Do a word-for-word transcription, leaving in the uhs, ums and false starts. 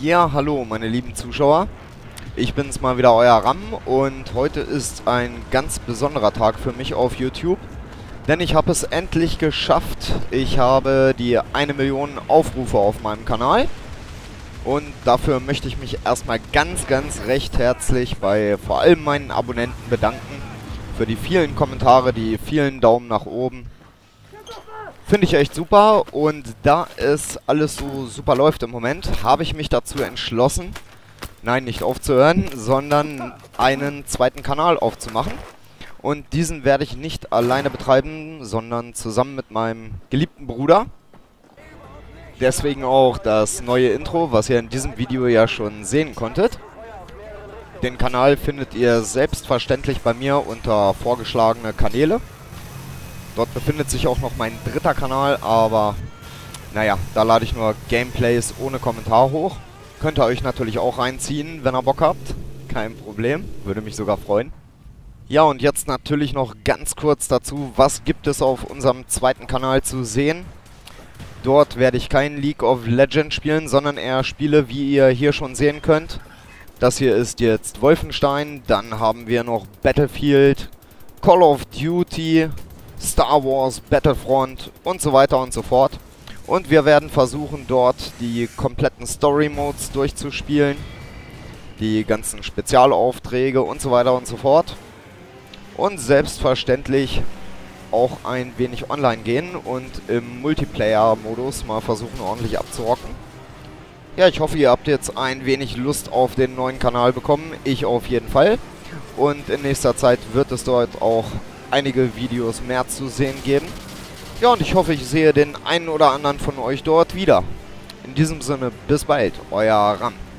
Ja, hallo meine lieben Zuschauer. Ich bin's mal wieder, euer Ram, und heute ist ein ganz besonderer Tag für mich auf YouTube. Denn ich habe es endlich geschafft. Ich habe die eine Million Aufrufe auf meinem Kanal. Und dafür möchte ich mich erstmal ganz, ganz recht herzlich bei vor allem meinen Abonnenten bedanken. Für die vielen Kommentare, die vielen Daumen nach oben. Finde ich echt super, und da es alles so super läuft im Moment, habe ich mich dazu entschlossen, nein, nicht aufzuhören, sondern einen zweiten Kanal aufzumachen. Und diesen werde ich nicht alleine betreiben, sondern zusammen mit meinem geliebten Bruder. Deswegen auch das neue Intro, was ihr in diesem Video ja schon sehen konntet. Den Kanal findet ihr selbstverständlich bei mir unter vorgeschlagene Kanäle. Dort befindet sich auch noch mein dritter Kanal, aber naja, da lade ich nur Gameplays ohne Kommentar hoch. Könnt ihr euch natürlich auch reinziehen, wenn ihr Bock habt. Kein Problem, würde mich sogar freuen. Ja, und jetzt natürlich noch ganz kurz dazu, was gibt es auf unserem zweiten Kanal zu sehen. Dort werde ich kein League of Legends spielen, sondern eher Spiele, wie ihr hier schon sehen könnt. Das hier ist jetzt Wolfenstein, dann haben wir noch Battlefield, Call of Duty, Star Wars, Battlefront und so weiter und so fort. Und wir werden versuchen, dort die kompletten Story-Modes durchzuspielen, die ganzen Spezialaufträge und so weiter und so fort. Und selbstverständlich auch ein wenig online gehen und im Multiplayer-Modus mal versuchen, ordentlich abzurocken. Ja, ich hoffe, ihr habt jetzt ein wenig Lust auf den neuen Kanal bekommen. Ich auf jeden Fall. Und in nächster Zeit wird es dort auch einige Videos mehr zu sehen geben. Ja, und ich hoffe, ich sehe den einen oder anderen von euch dort wieder. In diesem Sinne, bis bald, euer Ram.